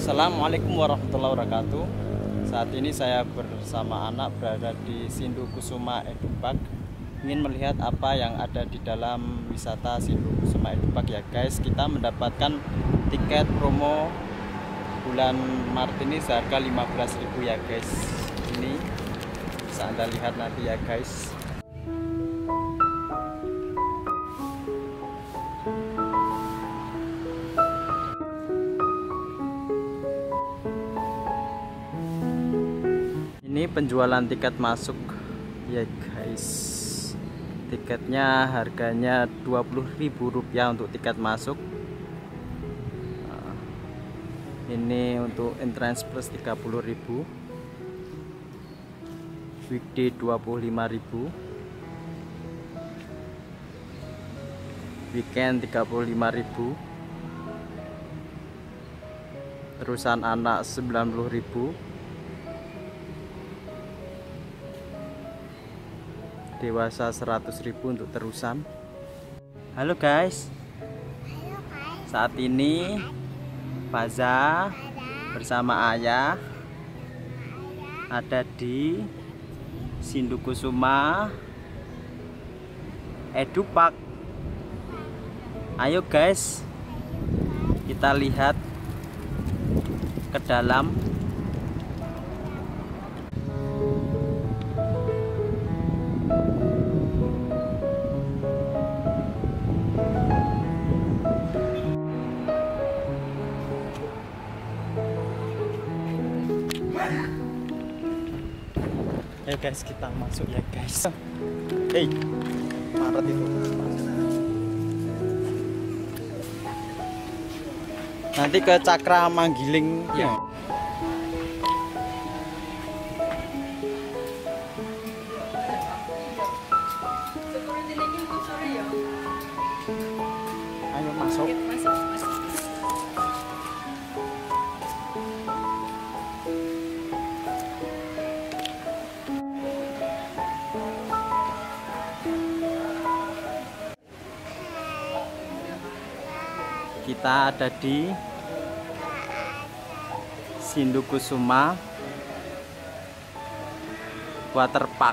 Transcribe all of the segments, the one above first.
Assalamualaikum warahmatullahi wabarakatuh. Saat ini saya bersama anak berada di Sindu Kusuma Edupark. Ingin melihat apa yang ada di dalam wisata Sindu Kusuma Edupark ya guys. Kita mendapatkan tiket promo bulan Maret ini seharga 15.000 ya guys. Ini bisa Anda lihat nanti ya guys. Ini penjualan tiket masuk ya guys. Tiketnya harganya Rp20.000 untuk tiket masuk. Ini untuk entrance plus 30.000, weekday 25.000, weekend 35.000, terusan anak 90.000, dewasa 100.000 untuk terusan. Halo guys. Saat ini Faza bersama ayah ada di Sindu Kusuma Edupark. Ayo guys, kita lihat ke dalam. Ya guys, kita masuk ya guys. Hey, Maret itu. Nanti ke Cakra Manggiling ya. Ayo masuk. Kita ada di Sindu Kusuma Waterpark.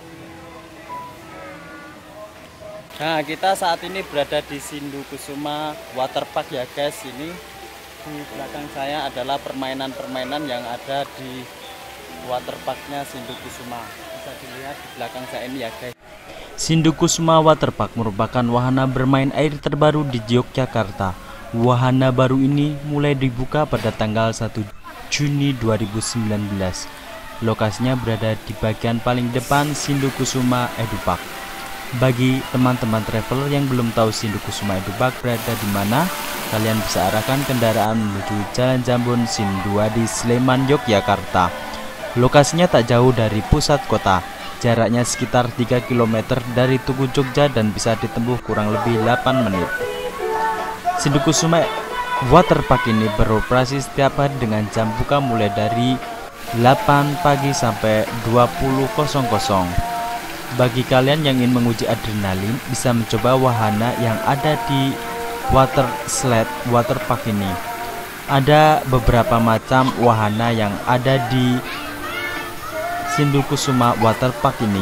Nah, kita saat ini berada di Sindu Kusuma Waterpark ya guys. Ini di belakang saya adalah permainan-permainan yang ada di waterparknya Sindu Kusuma. Bisa dilihat di belakang saya ini ya guys. Sindu Kusuma Waterpark merupakan wahana bermain air terbaru di Yogyakarta. Wahana baru ini mulai dibuka pada tanggal 1 Juni 2019. Lokasinya berada di bagian paling depan Sindu Kusuma Edupark. Bagi teman-teman traveler yang belum tahu Sindu Kusuma Edupark berada di mana, kalian bisa arahkan kendaraan menuju Jalan Jambon Sindua di Sleman, Yogyakarta. Lokasinya tak jauh dari pusat kota. Jaraknya sekitar 3 km dari Tugu Jogja dan bisa ditempuh kurang lebih 8 menit. Sindu Kusuma Waterpark ini beroperasi setiap hari dengan jam buka mulai dari 8 pagi sampai 20.00. Bagi kalian yang ingin menguji adrenalin, bisa mencoba wahana yang ada di Water Slide Waterpark ini. Ada beberapa macam wahana yang ada di Sindu Kusuma Waterpark ini.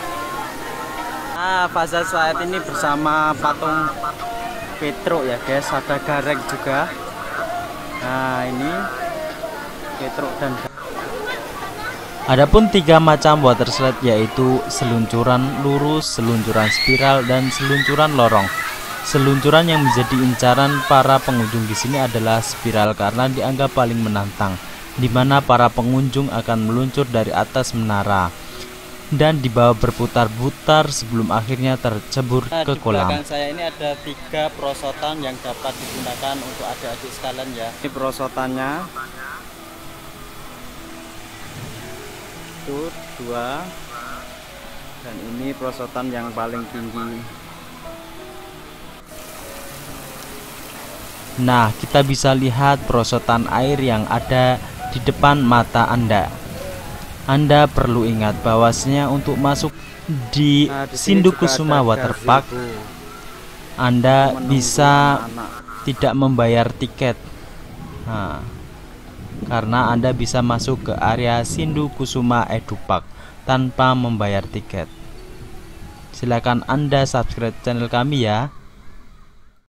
Nah, Faza saat ini bersama patung Petro ya guys, ada Garek juga. Nah, ini Petro dan Adapun 3 macam water slide yaitu seluncuran lurus, seluncuran spiral, dan seluncuran lorong. Seluncuran yang menjadi incaran para pengunjung di sini adalah spiral karena dianggap paling menantang, di mana para pengunjung akan meluncur dari atas menara dan dibawa berputar-putar sebelum akhirnya tercebur ke kolam. Di belakang saya ini ada 3 perosotan yang dapat digunakan untuk adik-adik sekalian ya. Ini perosotannya. Itu 2. Dan ini perosotan yang paling tinggi. Nah, kita bisa lihat perosotan air yang ada di depan mata Anda. Anda perlu ingat bahwasanya untuk masuk di Sindu Kusuma Waterpark, Anda bisa tidak membayar tiket. Nah, karena Anda bisa masuk ke area Sindu Kusuma Edupark tanpa membayar tiket. Silakan Anda subscribe channel kami ya.